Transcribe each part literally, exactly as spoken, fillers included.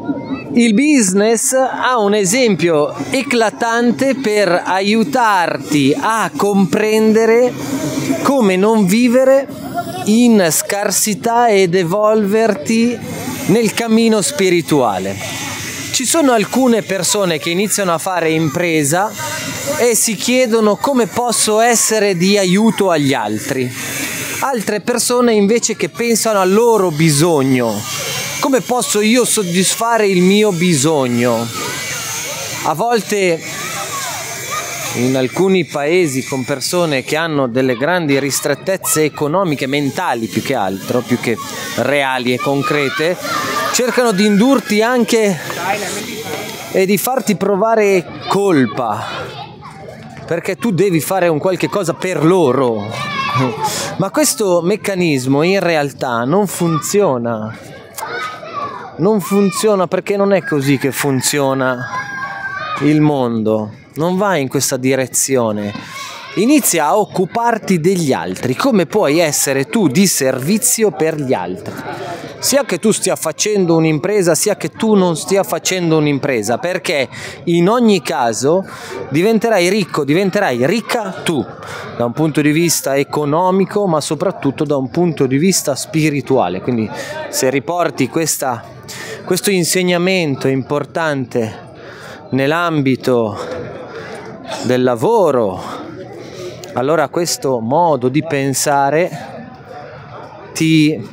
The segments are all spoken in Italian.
Il business ha un esempio eclatante per aiutarti a comprendere come non vivere in scarsità ed evolverti nel cammino spirituale. Ci sono alcune persone che iniziano a fare impresa e si chiedono come posso essere di aiuto agli altri. Altre persone invece che pensano al loro bisogno. Come posso io soddisfare il mio bisogno? A volte in alcuni paesi con persone che hanno delle grandi ristrettezze economiche, mentali più che altro, più che reali e concrete, cercano di indurti anche e di farti provare colpa, perché tu devi fare un qualche cosa per loro. Ma questo meccanismo in realtà non funziona. Non funziona perché non è così che funziona il mondo, non va in questa direzione. Inizia a occuparti degli altri, come puoi essere tu di servizio per gli altri. Sia che tu stia facendo un'impresa, sia che tu non stia facendo un'impresa, perché in ogni caso diventerai ricco, diventerai ricca tu, da un punto di vista economico, ma soprattutto da un punto di vista spirituale. Quindi se riporti questa, questo insegnamento importante nell'ambito del lavoro, allora questo modo di pensare ti,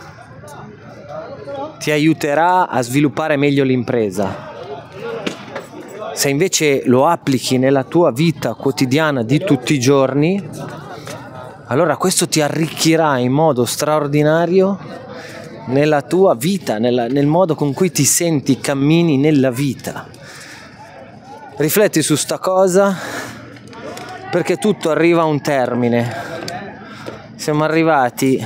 ti aiuterà a sviluppare meglio l'impresa. Se invece lo applichi nella tua vita quotidiana di tutti i giorni, allora questo ti arricchirà in modo straordinario nella tua vita, nella, nel modo con cui ti senti, cammini nella vita. Rifletti su sta cosa, perché tutto arriva a un termine. Siamo arrivati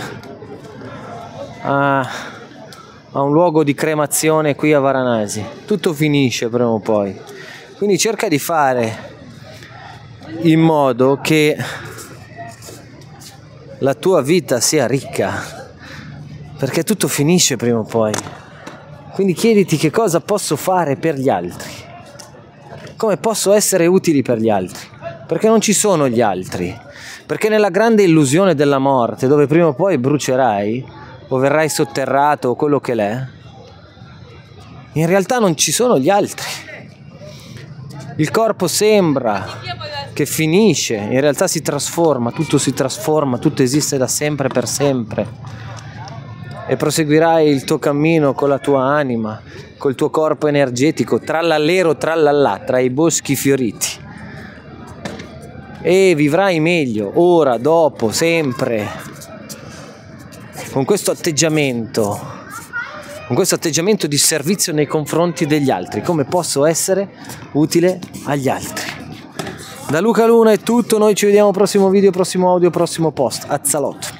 a, a un luogo di cremazione qui a Varanasi. Tutto finisce prima o poi. Quindi cerca di fare in modo che la tua vita sia ricca, perché tutto finisce prima o poi. Quindi chiediti che cosa posso fare per gli altri, come posso essere utili per gli altri, perché non ci sono gli altri, perché nella grande illusione della morte, dove prima o poi brucerai o verrai sotterrato o quello che l'è, in realtà non ci sono gli altri. Il corpo sembra che finisce, in realtà si trasforma, tutto si trasforma, tutto esiste da sempre per sempre. E proseguirai il tuo cammino con la tua anima, col tuo corpo energetico, trallallero trallallà, tra i boschi fioriti. E vivrai meglio, ora, dopo, sempre, con questo atteggiamento. Con questo atteggiamento di servizio nei confronti degli altri, come posso essere utile agli altri. Da Luca Luna è tutto, noi ci vediamo al prossimo video, prossimo audio, prossimo post. Azzalotto.